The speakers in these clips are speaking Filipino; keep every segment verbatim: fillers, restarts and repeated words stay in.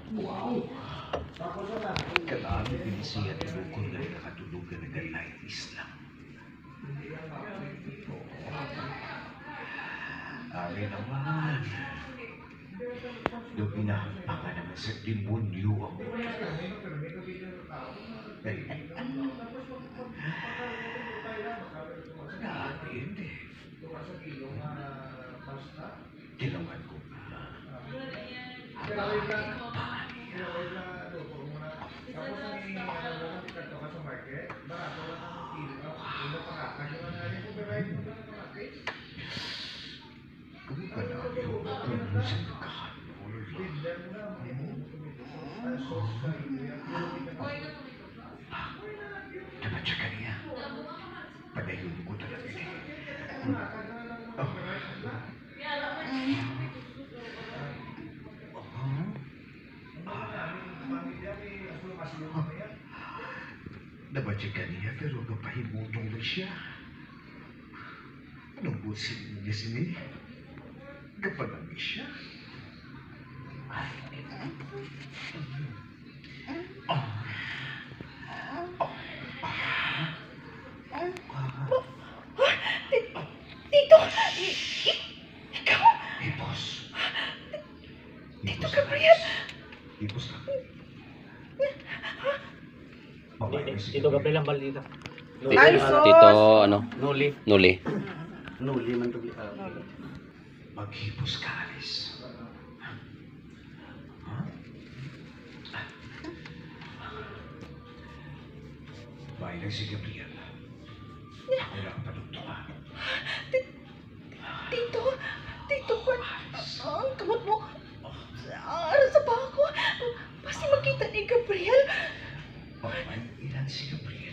Wow! Kalabi pinisiya tulukon nga nakatulugan ng galay Islam. Ari naman. Doon pinahampangan naman sa demonyo ang Dati hindi. Tinangan ko na. Kung ka na yung kung sa nagkahanol. Dapat siya kaniya. Padayon ko talaga eh. Oh. Dapat siya kaniya pero kapahimutong na siya. Anong busin niya sini? Kapalami siya. Ay, oh. Tito! Ikaw? Hipos. Tito Gabriel! Hipos ka. Tito Gabriel ang balita. Ay, sos! Tito, ano? Nuli. Nuli. Nuli man to. Maghipos ka, Alice. Huh? Bahay lang si Gabriel. Ako lang ang panuntungan. Tito! Tito ko! Ang kamot mo! Ara sa bako! Basta makita ni Gabriel! Paman, ilan si Gabriel?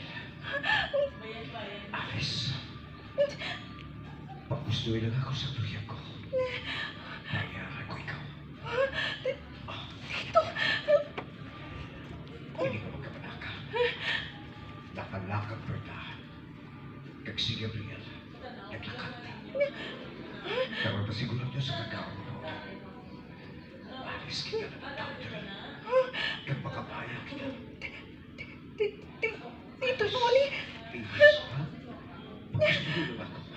Alice. Pagustuhin lang ako sa tuya ko. Bayaran ko ikaw. Tito! Hindi ka magkapanaka. Nakalakang perdahan. Kag si Gabriel, naglakad. Pero pasigurado niya sa nagkaon mo. Alis kita na doctor. Kag makabayang kita. Tito Noli! Please, ha? Pagustuhin lang ako.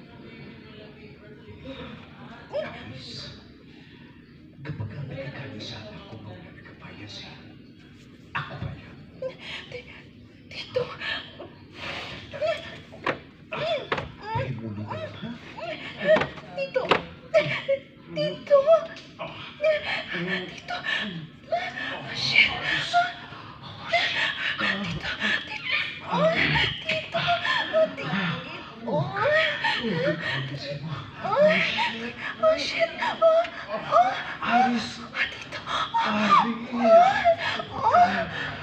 Alice, kapag ang nagkakalisala ko nung nagkapaya siya, ako ba yan? Tito! Ay, mulo ka lang, ha? Tito! Tito! Oh, Tito! Shit! Tito! Tito! Oh, Tito! Oh, Tito! Oh! oh, gagawin mo. Oh, oh shit! Oh, oh,